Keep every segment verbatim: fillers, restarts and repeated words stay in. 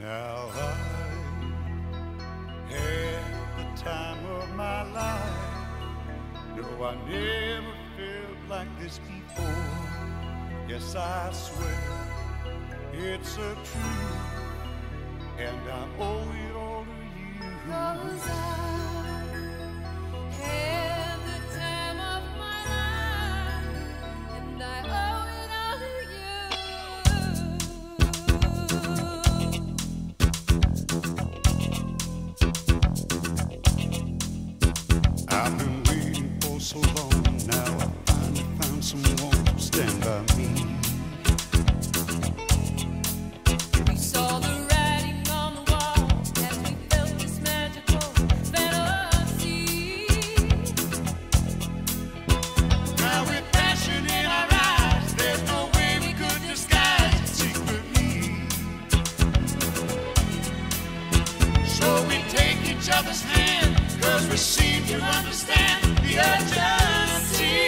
Now I had the time of my life. No, I never felt like this before. Yes, I swear it's a truth, and I owe it all to you. 'Cause I had the time of my life, and I owe it all to you. I've been waiting for so long. Now I finally found someone to stand by me. We saw the writing on the wall as we felt this magical fantasy. Now with passion in our eyes, there's no way we could disguise it secretly. So we take each other's hand, 'cause we seem to understand the urgency.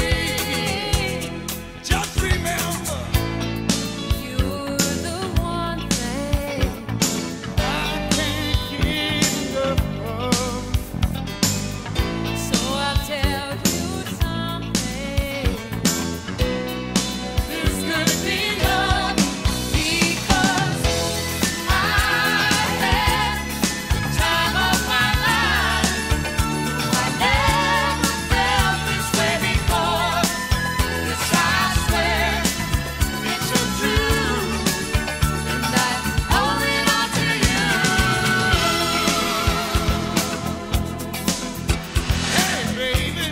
Just remember, You're the one thing I can't get enough of. so I'll tell you something. This could be love, Because I had the time of my life. I never felt this way before. Yes, I swear it's a truth. and I owe it all to you. Hey, baby.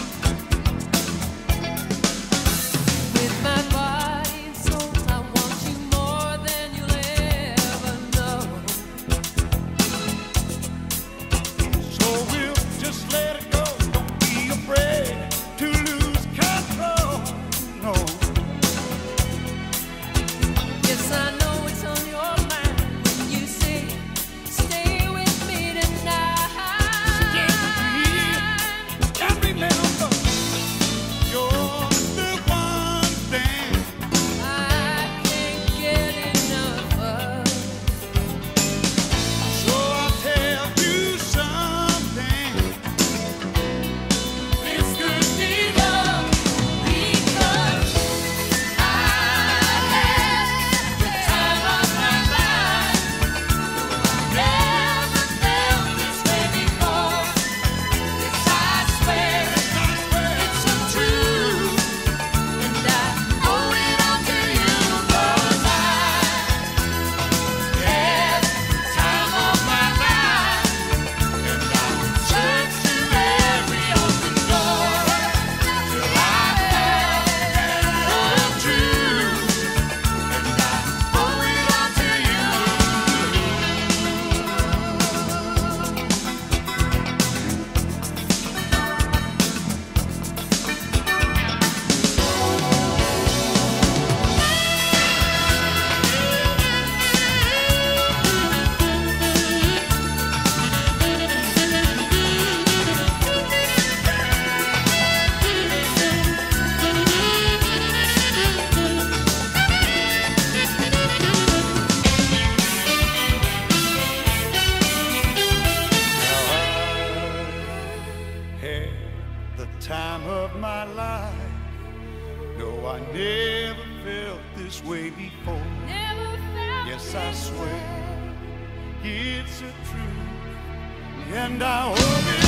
With my body and soul, I want you more than you'll ever know. So we'll just let it go. Don't be afraid to lose control. No, Yes, I know it's on your mind when you say, stay with me tonight. and remember, you're the one thing I can't get enough of. So I'll tell you something. This could be love because I had the time of my life. Never felt this way before. Yes, I swear it's a truth, and I owe it all to you. 'Cause I had the time of my life, and I searched through every open door till I found the truth, and I owe it all to you. Had the time of my life. No, I never felt this way before. Never felt Yes, I this swear way. it's a truth, and I hope it